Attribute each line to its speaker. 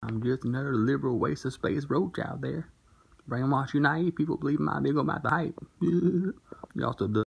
Speaker 1: I'm just another liberal waste of space roach out there. Brainwash you naive people believe my big about the hype. Y'all still